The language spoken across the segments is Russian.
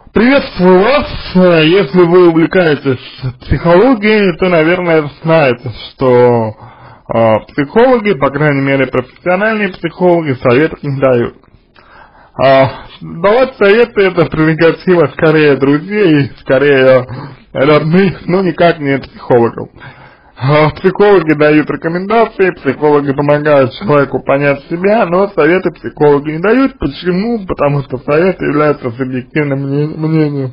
Приветствую вас. Если вы увлекаетесь психологией, то, наверное, знаете, что психологи, по крайней мере профессиональные психологи, советов не дают. Давать советы — это прерогатива скорее друзей, скорее родных, но никак не психологов. Психологи дают рекомендации, психологи помогают человеку понять себя, но советы психологи не дают. Почему? Потому что советы являются субъективным мнением.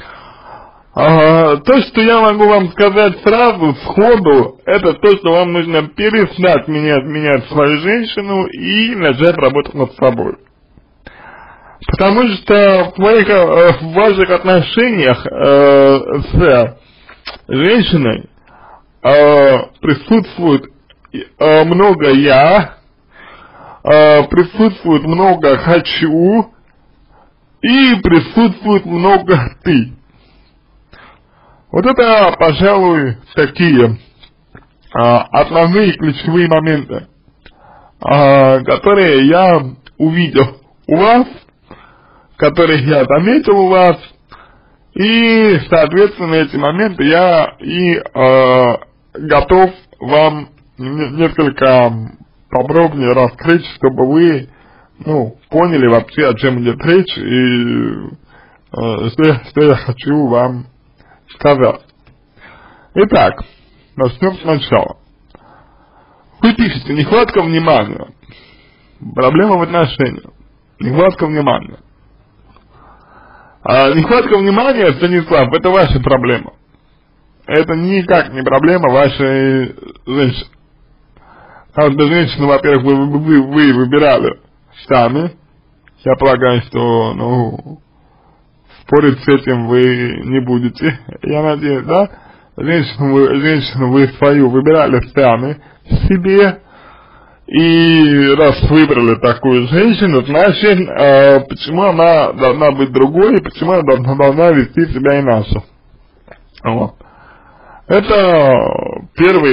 То, что я могу вам сказать сразу, сходу, это то, что вам нужно перестать менять свою женщину и начать работать над собой. Потому что в ваших отношениях с женщиной присутствует много «я», присутствует много «хочу» и присутствует много «ты». Вот это, пожалуй, такие основные ключевые моменты, которые я увидел у вас, которые я заметил у вас, и, соответственно, эти моменты я и готов вам несколько подробнее раскрыть, чтобы вы, поняли вообще, о чем идет речь, и что я хочу вам сказать. Итак, начнем сначала. Вы пишете: нехватка внимания, проблема в отношениях, нехватка внимания. Нехватка внимания, Станислав, это ваша проблема. Это никак не проблема вашей женщины. Потому что женщину, во-первых, вы выбирали сами. Я полагаю, что, спорить с этим вы не будете. Я надеюсь, да? Женщину вы свою выбирали сами себе. И раз выбрали такую женщину, значит, почему она должна быть другой, и почему она должна вести себя иначе. Вот. Это первый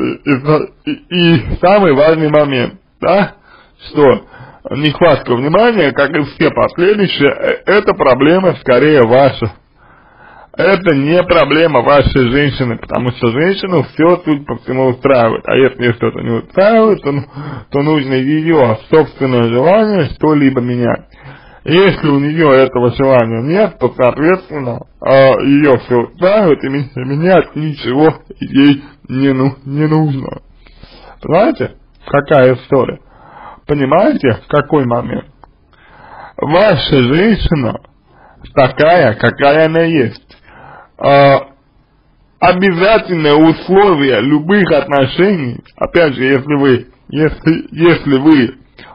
и самый важный момент, да, что нехватка внимания, как и все последующие, это проблема скорее ваша. Это не проблема вашей женщины, потому что женщину все, судя по всему, устраивает. А если что-то не устраивает, то нужно ее собственное желание что-либо менять. Если у нее этого желания нет, то, соответственно, ее все устраивает, и менять ничего ей не нужно. Понимаете, какая история? Понимаете, какой момент? Ваша женщина такая, какая она есть. Обязательное условие любых отношений, опять же, если вы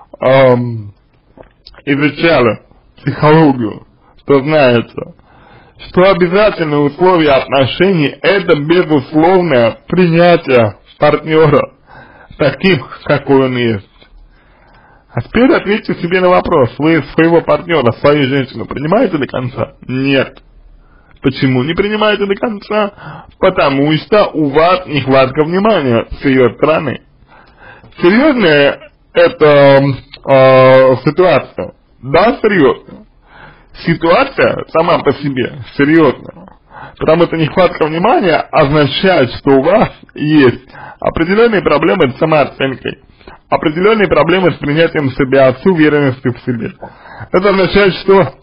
изучали психологию, то знаете, что обязательное условие отношений — это безусловное принятие партнера таким, какой он есть. А теперь ответьте себе на вопрос: вы своего партнера, свою женщину принимаете до конца? Нет. Почему не принимаете до конца? Потому что у вас нехватка внимания с ее стороны. Серьезная это ситуация? Да, серьезная. Ситуация сама по себе серьезная. Потому что нехватка внимания означает, что у вас есть определенные проблемы с самооценкой, определенные проблемы с принятием себя, с уверенностью в себе. Это означает, что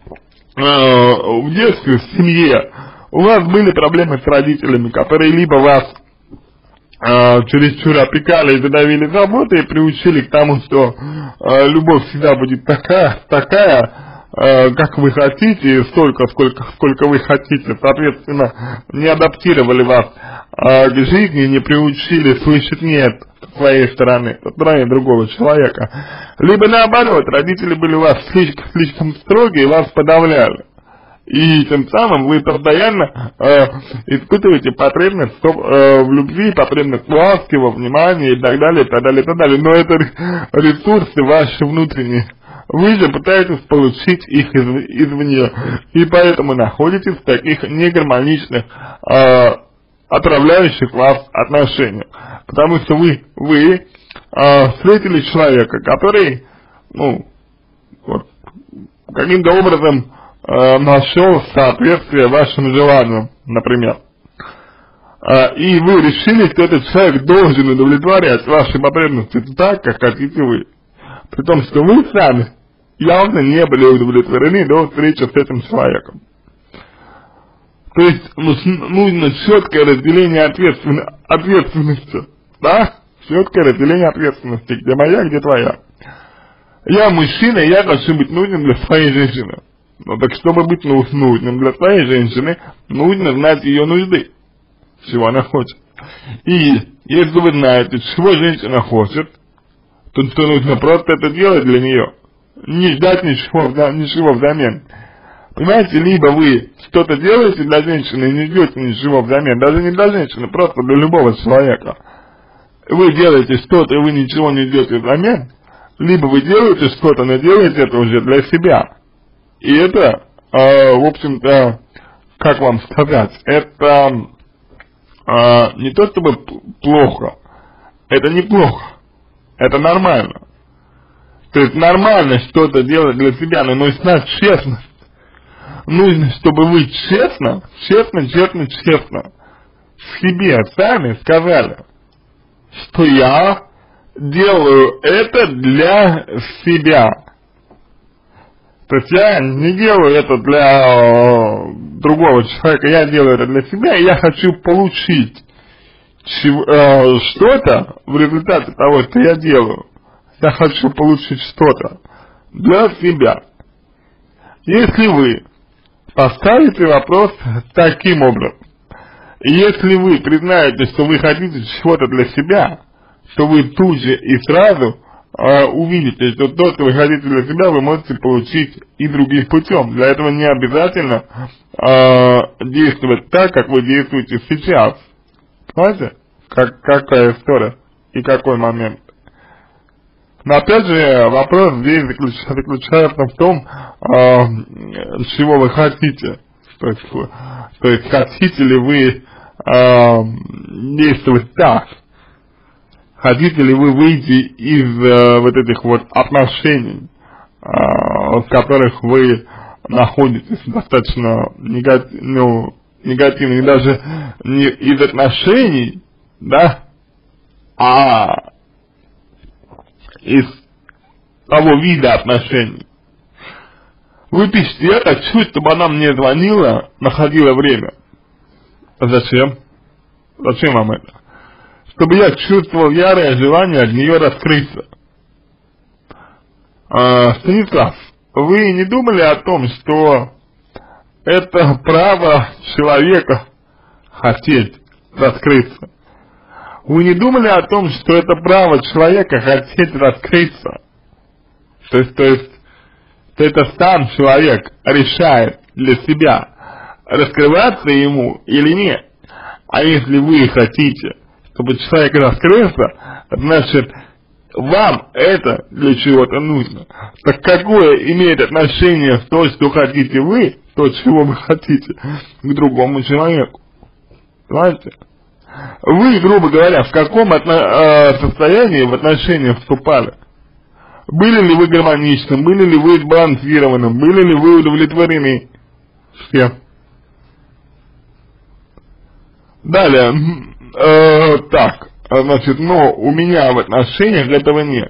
в детстве, в семье у вас были проблемы с родителями, которые либо вас чересчур опекали и задавили заботой и приучили к тому, что любовь всегда будет такая, как вы хотите, столько, сколько вы хотите, соответственно, не адаптировали вас к жизни, не приучили слышать «нет» с своей стороны, со стороны другого человека. Либо наоборот, родители были у вас слишком строгие и вас подавляли. И тем самым вы постоянно испытываете потребность в любви, потребность в ласке, во внимании и так далее, и так далее, и так далее. Но это ресурсы ваши внутренние. Вы же пытаетесь получить их извне. И поэтому находитесь в таких негармоничных, отравляющих вас отношениях. Потому что вы встретили человека, который, каким-то образом нашел соответствие вашим желаниям, например. И вы решили, что этот человек должен удовлетворять ваши потребности так, как хотите вы. При том, что вы сами явно не были удовлетворены до встречи с этим человеком. То есть нужно четкое разделение ответственности, да? Четкое разделение ответственности, где моя, где твоя. Я мужчина, и я хочу быть нужным для своей женщины. Ну так чтобы быть нужным для своей женщины, нужно знать ее нужды, чего она хочет. И если вы знаете, чего женщина хочет, то нужно просто это делать для нее. Не ждать ничего взамен. Понимаете, либо вы что-то делаете для женщины и не ждете ничего взамен, даже не для женщины, просто для любого человека. Вы делаете что-то, и вы ничего не ждете взамен, либо вы делаете что-то, но делаете это уже для себя. И это, в общем-то, как вам сказать, это не то чтобы плохо, это неплохо, это нормально. То есть нормально что-то делать для себя, но нужна честность. Нужно, чтобы вы честно себе сами сказали, что я делаю это для себя. То есть я не делаю это для другого человека, я делаю это для себя, и я хочу получить что-то в результате того, что я делаю. Я хочу получить что-то для себя. Если вы поставите вопрос таким образом, если вы признаете, что вы хотите чего-то для себя, то вы тут же и сразу увидите, что то, что вы хотите для себя, вы можете получить и другим путем. Для этого не обязательно действовать так, как вы действуете сейчас. Понимаете? Какая история и какой момент. Но опять же, вопрос здесь заключается в том, чего вы хотите. То есть хотите ли вы действовать так? Хотите ли вы выйти из вот этих вот отношений, в которых вы находитесь достаточно негативных, даже не из отношений, да, а из того вида отношений. Вы пишете, я хочу, чтобы она мне звонила, находила время. Зачем? Зачем вам это? Чтобы я чувствовал ярое желание от нее раскрыться. Станислав, вы не думали о том, что это право человека хотеть раскрыться? Вы не думали о том, что это право человека хотеть раскрыться? То есть это сам человек решает для себя, раскрываться ему или нет. А если вы хотите, чтобы человек раскрылся, значит, вам это для чего-то нужно. Так какое имеет отношение то, что хотите вы, то, чего вы хотите, к другому человеку? Понимаете? Вы, грубо говоря, в каком состоянии в отношениях вступали? Были ли вы гармоничны, были ли вы сбалансированы, были ли вы удовлетворены всем? Далее, так, значит, но у меня в отношениях этого нет.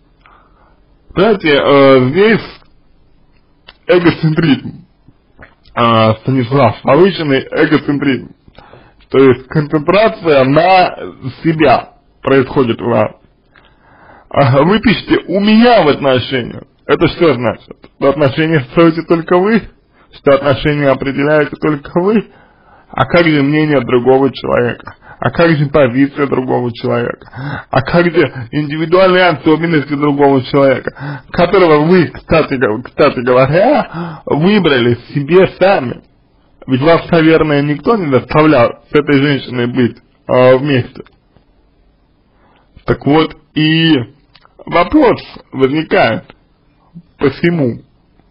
Знаете, здесь эгоцентризм, Станислав, повышенный эгоцентризм. То есть концентрация на себя происходит у вас. Вы пишете, у меня в отношениях. Это что значит? Что отношения строите только вы? Что отношения определяете только вы? А как же мнение другого человека? А как же позиция другого человека? А как же индивидуальные особенности другого человека, которого вы, кстати говоря, выбрали себе сами? Ведь вас, наверное, никто не заставлял с этой женщиной быть вместе. Так вот, и вопрос возникает, посему,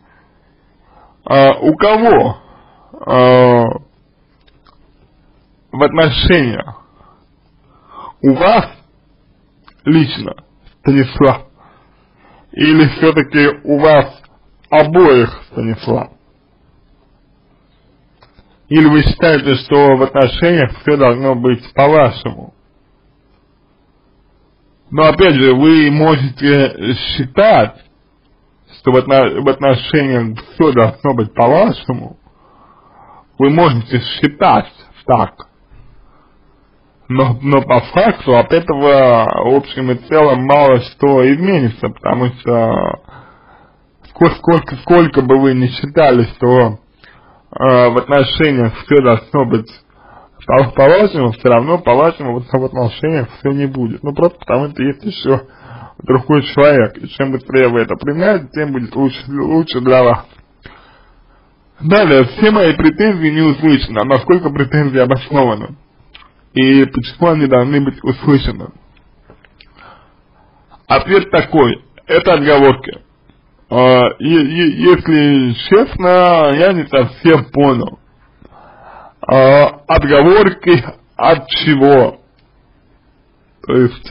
у кого в отношениях, у вас лично, Станислав, или все-таки у вас обоих, Станислав? Или вы считаете, что в отношениях все должно быть по-вашему? Но опять же, вы можете считать, что в отношениях все должно быть по-вашему. Вы можете считать так. Но по факту от этого в общем и целом мало что изменится, потому что сколько бы вы ни считали, что в отношениях все должно быть по-вашему, все равно по-вашему в отношениях все не будет. Ну просто потому что есть еще другой человек, и чем быстрее вы это применяете, тем будет лучше для вас. Далее, все мои претензии не услышаны, а насколько претензии обоснованы, и почему они должны быть услышаны. Ответ такой, это отговорки. Если честно, я не совсем понял. Отговорки от чего? То есть,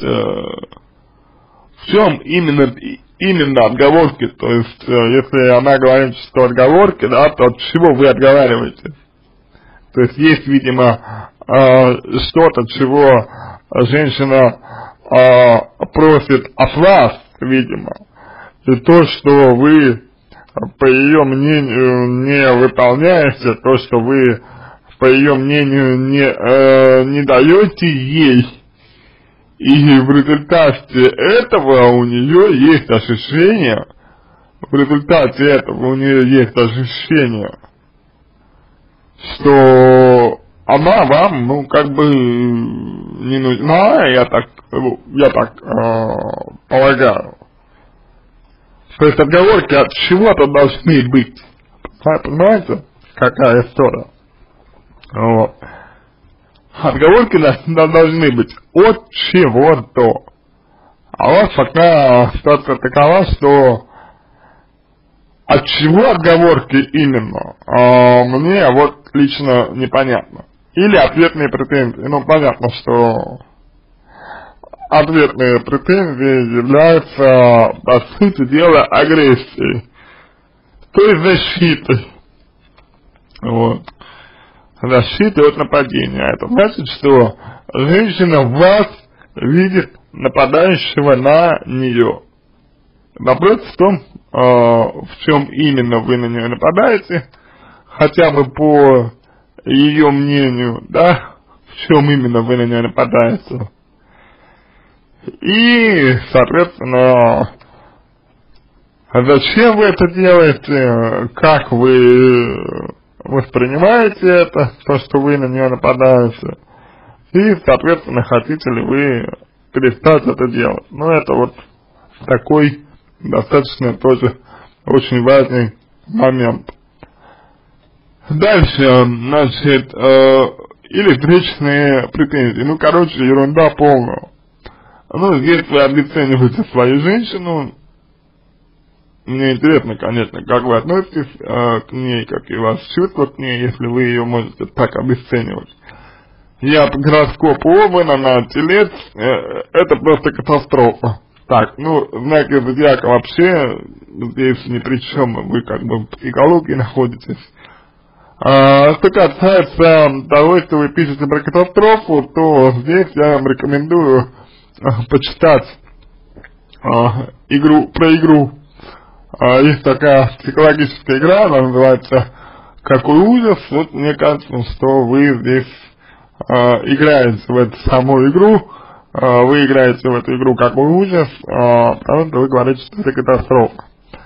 в чем именно отговорки? То есть, если она говорит, что отговорки, да, то от чего вы отговариваетесь? То есть, есть, видимо, что-то, чего женщина просит от вас, видимо. И то, что вы, по ее мнению, не выполняете, то, что вы, по ее мнению, не даете ей, и в результате этого у нее есть ощущение, что она вам, ну, как бы не нужна, я так полагаю. То есть отговорки от чего-то должны быть. Понимаете, какая история? Вот. Отговорки должны быть от чего-то. А у вас пока ситуация такова, что от чего отговорки именно, мне вот лично непонятно. Или ответные претензии. Ну, понятно, что ответные претензии являются, по сути дела, агрессией, то есть защитой. Вот. Защитой от нападения. Это значит, что женщина в вас видит нападающего на нее. Вопрос в том, в чем именно вы на нее нападаете, хотя бы по ее мнению, да, в чем именно вы на нее нападаете. И, соответственно, зачем вы это делаете, как вы воспринимаете это, то, что вы на нее нападаете, и, соответственно, хотите ли вы перестать это делать. Ну, это вот такой достаточно тоже очень важный момент. Дальше, значит, или встречные претензии. Ну, короче, ерунда полная. Ну, здесь вы обесцениваете свою женщину. Мне интересно, конечно, как вы относитесь к ней, какие у вас чувства к ней, если вы ее можете так обесценивать. Я по гороскопу Овна на Телец, это просто катастрофа. Так, ну, знаки зодиака вообще здесь ни при чем, вы как бы в психологии находитесь. Что касается того, что вы пишете про катастрофу, то здесь я вам рекомендую почитать про игру. Есть такая психологическая игра, она называется «Какой ужас». Вот мне кажется, что вы здесь играете в эту саму игру, вы играете в эту игру «Какой ужас», потому что вы говорите, что это катастрофа.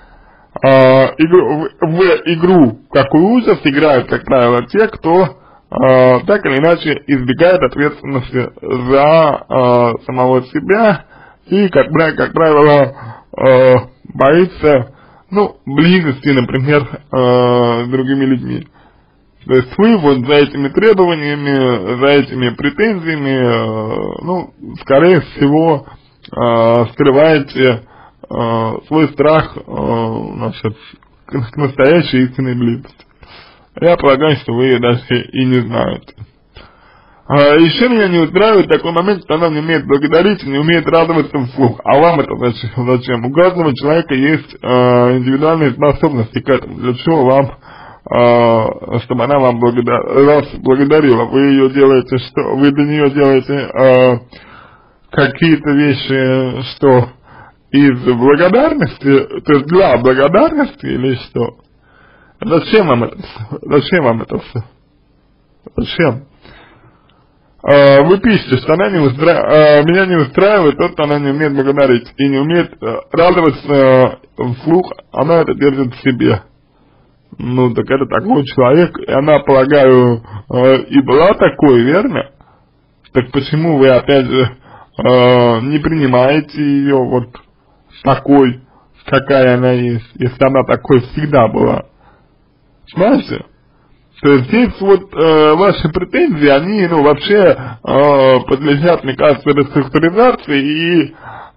В игру «Какой ужас» играют, как правило, те, кто так или иначе избегает ответственности за самого себя и, как правило, боится, ну, близости, например, с другими людьми. То есть вы вот за этими требованиями, за этими претензиями, ну, скорее всего, скрываете свой страх, значит, к настоящей истинной близости. Я полагаю, что вы даже и не знаете. Еще меня не устраивает такой момент, что она не умеет благодарить, не умеет радоваться вслух. А вам это зачем? У каждого человека есть индивидуальные способности к этому. Для чего вам чтобы она вам вас благодарила. Вы ее делаете, что вы для нее делаете какие-то вещи, что из благодарности, то есть для благодарности или что? Зачем вам это? Зачем вам это все? Зачем? Вы пишете, что она меня не устраивает то, что она не умеет благодарить и не умеет радоваться вслух, она это держит в себе. Ну, так это такой человек, и она, полагаю, и была такой, верно? Так почему вы, опять же, не принимаете ее вот такой, какая она есть, если она такой всегда была? Понимаете? То есть здесь вот ваши претензии, они, ну, вообще подлежат, мне кажется, реструктуризации и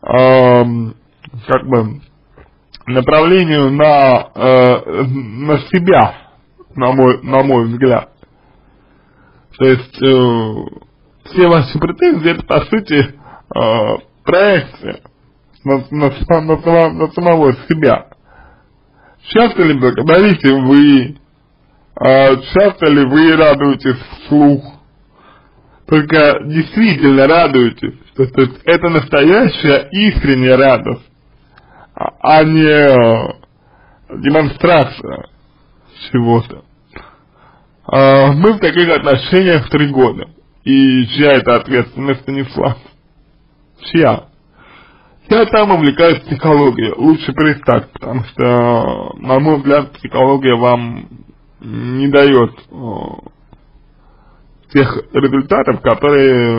как бы направлению на себя, на мой взгляд. То есть все ваши претензии это по сути проекция на самого себя. Часто ли благодарите вы? Часто ли вы радуетесь вслух? Только действительно радуетесь, то есть это настоящая искренняя радость, а не демонстрация чего-то. Мы в таких отношениях 3 года. И чья это ответственность, Станислав? Чья? Я там увлекаюсь психологией. Лучше перестать, потому что, на мой взгляд, психология вам не дает тех результатов, которые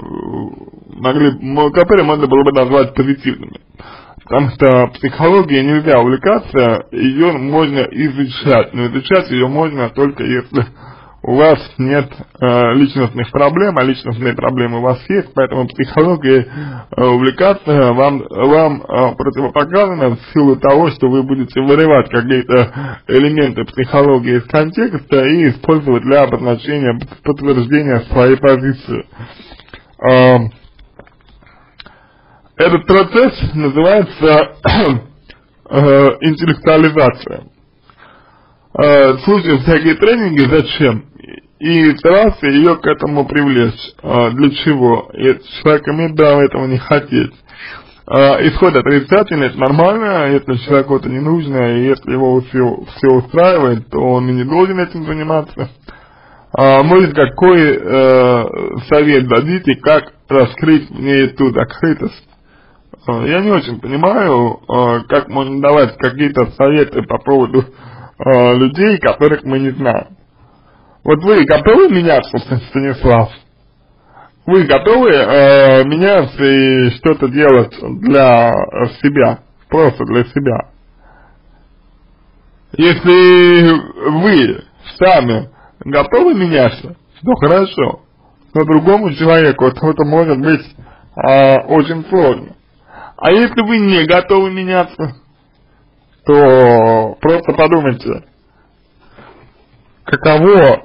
можно было бы назвать позитивными. Потому что психологией нельзя увлекаться, ее можно изучать, но изучать ее можно только если у вас нет личностных проблем, а личностные проблемы у вас есть, поэтому психологией увлекаться вам противопоказано в силу того, что вы будете вырывать какие-то элементы психологии из контекста и использовать для обозначения, подтверждения своей позиции. Этот процесс называется интеллектуализация. Слушать всякие тренинги зачем? И стараться ее к этому привлечь. Для чего? И человек имеет право этого не хотеть. Исход отрицательный, это нормально, если человеку это не нужно, и если его все устраивает, то он и не должен этим заниматься. Может, какой совет дадите, как раскрыть мне эту закрытость? Я не очень понимаю, как можно давать какие-то советы по поводу людей, которых мы не знаем. Вот вы готовы меняться, Станислав? Вы готовы меняться и что-то делать для себя, просто для себя? Если вы сами готовы меняться, то хорошо. Но другому человеку это может быть очень сложно. А если вы не готовы меняться, то просто подумайте, каково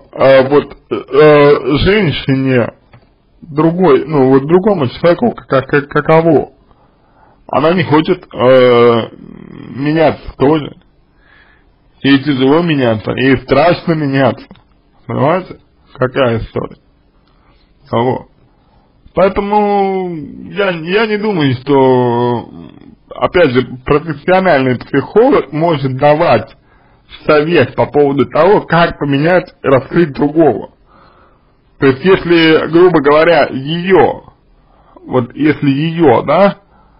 женщине другой, ну вот другому человеку, каково. Она не хочет меняться тоже. И тяжело меняться, и страшно меняться. Понимаете? Какая история? Вот. Поэтому я не думаю, что, опять же, профессиональный психолог может давать совет по поводу того, как поменять и раскрыть другого. То есть, если, грубо говоря, если ее, да,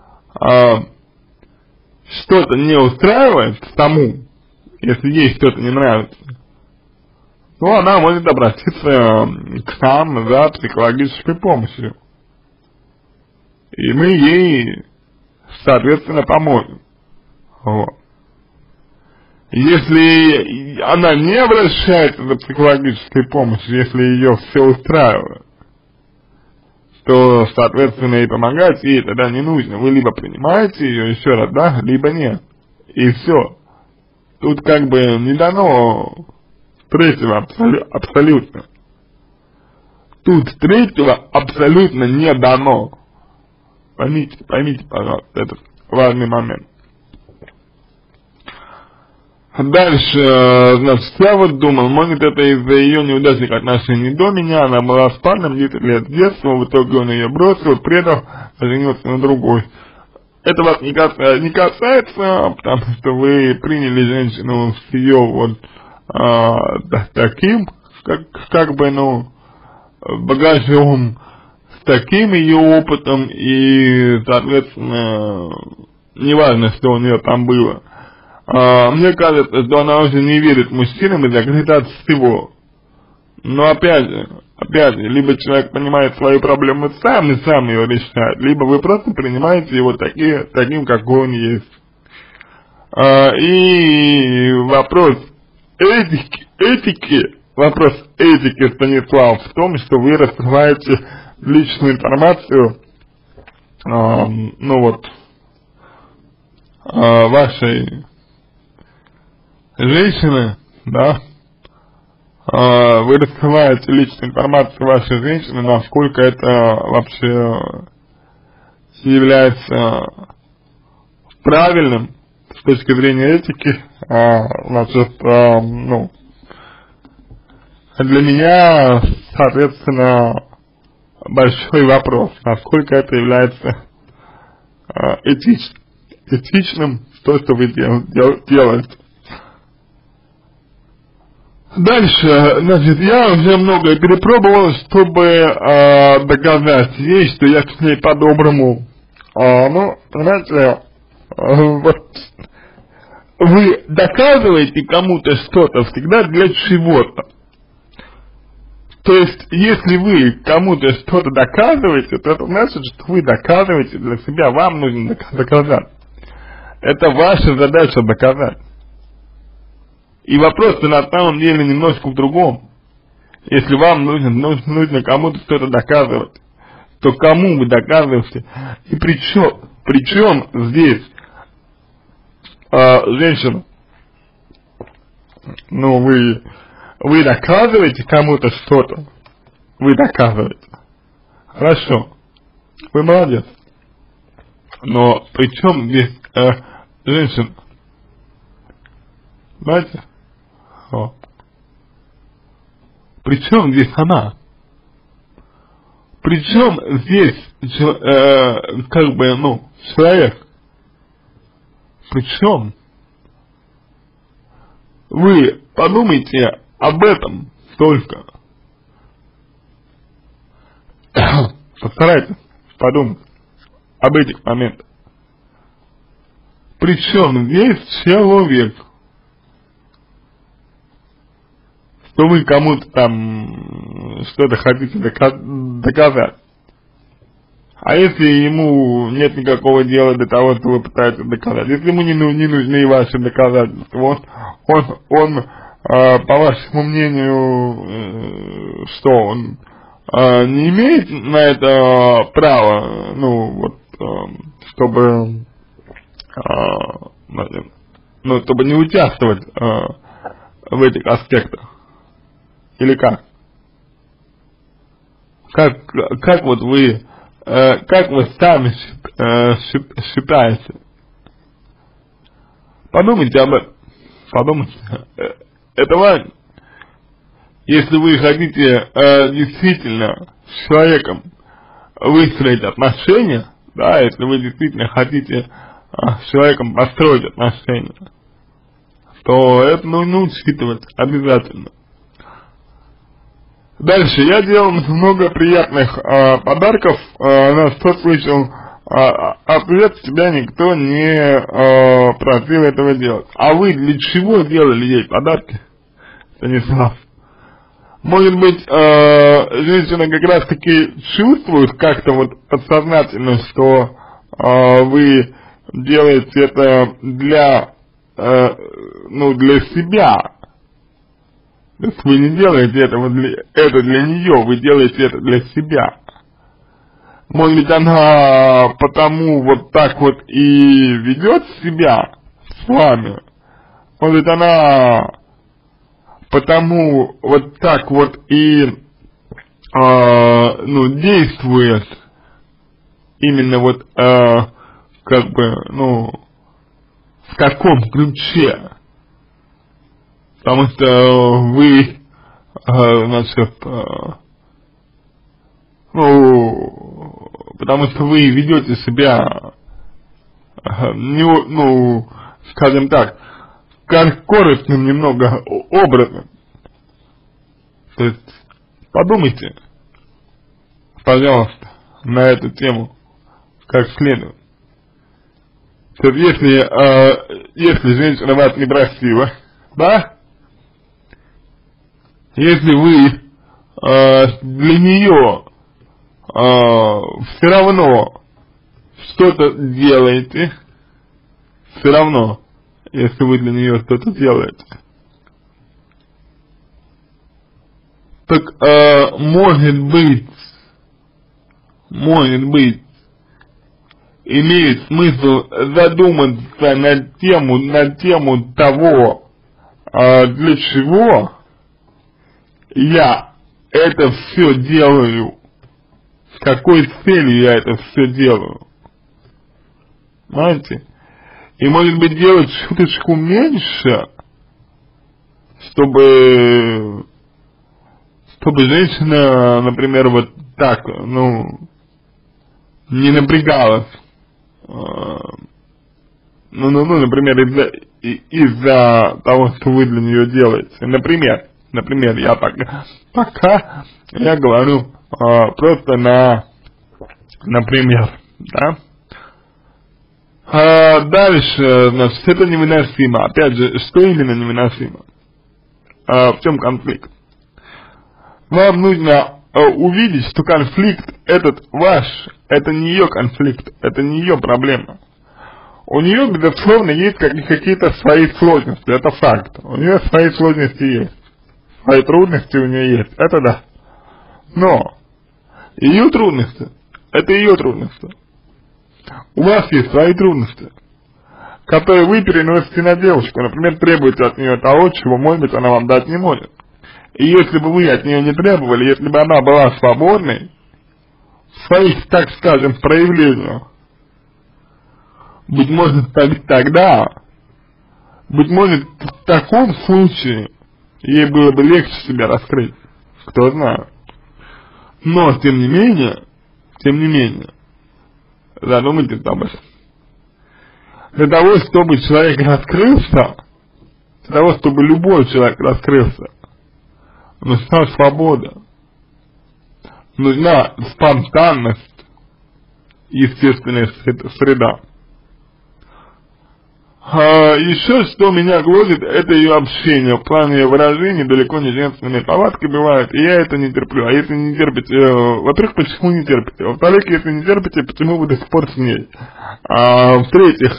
что-то не устраивает тому, если ей что-то не нравится, то она может обратиться к нам за психологической помощью. И мы ей, соответственно, поможем. Вот. Если она не обращается за психологической помощью, если ее все устраивает, то, соответственно, и помогать ей тогда не нужно. Вы либо принимаете ее еще раз, да, либо нет. И все. Тут как бы не дано третьего абсолютно. Тут третьего абсолютно не дано. Поймите, пожалуйста, этот важный момент. Дальше, значит, я вот думал, может это из-за ее неудачных отношений до меня, она была с парнем 10 лет с детства, в итоге он ее бросил, предал, женился на другой. Это вас не касается, потому что вы приняли женщину с ее вот таким, как бы, ну, багажом, с таким ее опытом, и, соответственно, неважно, что у нее там было. Мне кажется, что она уже не верит мужчинам и закрыта от всего. Но опять же, либо человек понимает свою проблему сам и сам ее решает, либо вы просто принимаете его таким, какой он есть. И вопрос этики, Станислав, в том, что вы раскрываете личную информацию, ну вот, вашей женщины, да, вы раскрываете личную информацию вашей женщины, насколько это вообще является правильным с точки зрения этики, значит, ну, для меня, соответственно, большой вопрос, насколько это является этичным, то, что вы делаете. Дальше, значит, я уже многое перепробовал, чтобы доказать ей, что я к ней по-доброму. Ну, знаете, вот, вы доказываете кому-то что-то всегда для чего-то. То есть, если вы кому-то что-то доказываете, то это значит, что вы доказываете для себя, вам нужно доказать. Это ваша задача доказать. И вопрос-то на самом деле немножко в другом. Если вам нужно кому-то что-то доказывать, то кому вы доказываете? И причем здесь женщина, ну вы доказываете кому-то что-то, вы доказываете. Хорошо, вы молодец. Но причем здесь женщина? Знаете? Причем здесь она? Причем здесь, как бы, ну, человек? Причем? Вы подумайте об этом только. Постарайтесь подумать об этих моментах. Причем здесь человек? Что вы кому-то там что-то хотите доказать. А если ему нет никакого дела до того, что вы пытаетесь доказать, если ему не нужны ваши доказательства, он по вашему мнению, что он не имеет на это права, ну вот, чтобы не участвовать в этих аспектах. Или как? Как вот вы, как вы сами считаете? Подумайте об этом. Подумайте. Это важно. Если вы хотите действительно с человеком выстроить отношения, да, если вы действительно хотите с человеком построить отношения, то это нужно учитывать обязательно. Дальше, я делал много приятных подарков, на что слышал ответ, тебя никто не просил этого делать. А вы для чего делали ей подарки, Станислав? Может быть, женщина как раз таки чувствует как-то вот подсознательно, что вы делаете это для себя. То есть вы не делаете это для нее, вы делаете это для себя. Может быть, она потому вот так вот и ведет себя с вами. Может быть, она потому вот так вот и действует именно вот как бы, в каком ключе. потому что вы, значит, потому что вы ведете себя, скажем так, как корыстным немного образом. То есть подумайте, пожалуйста, на эту тему как следует. То есть если женщина вас не просила, да, если вы для нее все равно что-то делаете, все равно, если вы для нее что-то делаете, так может быть, имеет смысл задуматься на тему того, для чего я это все делаю, с какой целью я это все делаю, знаете, и может быть делать чуточку меньше, чтобы женщина, например, вот так, не напрягалась, например, из-за того, что вы для нее делаете. Например, я пока я говорю просто например, да. Дальше, значит, это невыносимо. Опять же, что именно невыносимо? В чем конфликт? Вам нужно увидеть, что конфликт этот ваш, это не ее конфликт, это не ее проблема. У нее, безусловно, есть какие-то свои сложности, это факт. У нее свои сложности есть, свои трудности у нее есть, это да. Но ее трудности, это ее трудности. У вас есть свои трудности, которые вы переносите на девушку, например, требуете от нее того, чего, может быть, она вам дать не может. И если бы вы от нее не требовали, если бы она была свободной в своих, так скажем, проявлениях, быть может, тогда, быть может, в таком случае ей было бы легче себя раскрыть, кто знает. Но, тем не менее, задумайтесь об этом. Для того, чтобы человек раскрылся, для того, чтобы любой человек раскрылся, нужна свобода, нужна спонтанность, естественная среда. Еще что меня гложет, это ее общение, в плане ее выражений, далеко не женственные повадки бывают, и я это не терплю. А если не терпите, во-первых, почему не терпите? Во-вторых, если не терпите, почему вы до сих пор с ней? В-третьих,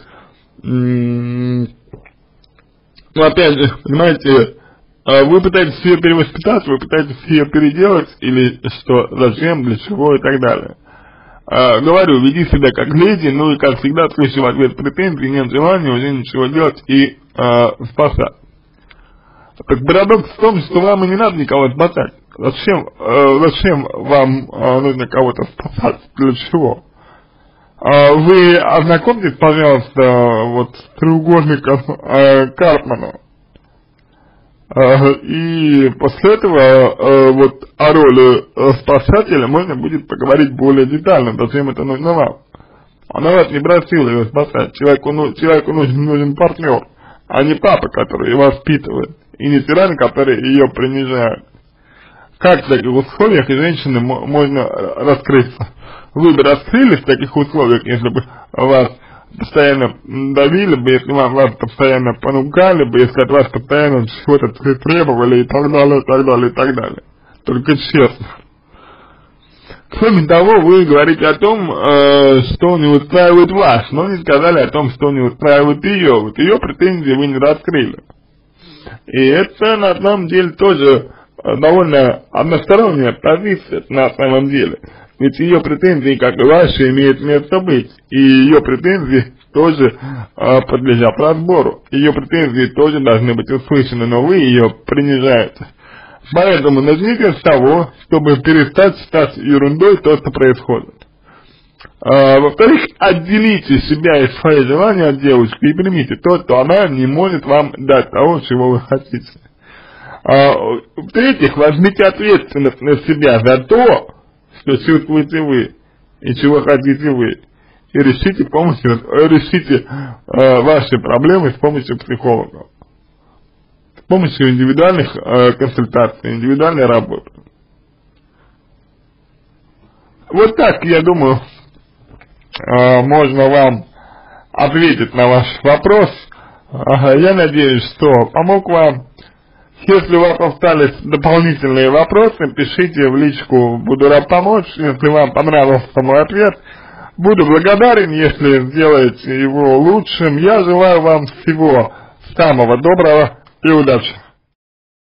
опять же, понимаете, вы пытаетесь ее перевоспитать, вы пытаетесь ее переделать, или что, зачем, для чего и так далее. Говорю, веди себя как леди, и как всегда, слышу в ответ претензий, нет желания уже ничего делать и спасать. Так парадокс в том, что вам и не надо никого спасать. Зачем вам нужно кого-то спасать? Для чего? Вы ознакомьтесь, пожалуйста, вот с треугольником Карпмана. И после этого вот о роли спасателя можно будет поговорить более детально, зачем это нужно вам. Она вас не просила ее спасать, человеку нужен партнер, а не папа, который ее воспитывает, и не тиран, который ее принижает. Как в таких условиях и женщины можно раскрыться? Вы бы раскрылись в таких условиях, если бы вас постоянно давили бы, если вас постоянно понукали бы, если от вас постоянно чего-то требовали и так далее, и так далее, и так далее. Только честно. Кроме того, вы говорите о том, что не устраивает вас, но не сказали о том, что не устраивает ее. Вот ее претензии вы не раскрыли. И это на самом деле тоже довольно односторонняя позиция на самом деле. Ведь ее претензии, как и ваши, имеют место быть. И ее претензии тоже подлежат разбору. Ее претензии тоже должны быть услышаны, но вы ее принижаете. Поэтому начните с того, чтобы перестать считать ерундой то, что происходит. Во-вторых, отделите себя и свои желания от девушки и примите то, что она не может вам дать того, чего вы хотите. В-третьих, возьмите ответственность на себя за то, что чувствуете вы и чего хотите вы. И решите ваши проблемы с помощью психологов. С помощью индивидуальных консультаций, индивидуальной работы. Вот так, я думаю, можно вам ответить на ваш вопрос. Я надеюсь, что помог вам. Если у вас остались дополнительные вопросы, пишите в личку, буду рад помочь. Если вам понравился мой ответ, буду благодарен, если сделаете его лучшим. Я желаю вам всего самого доброго и удачи.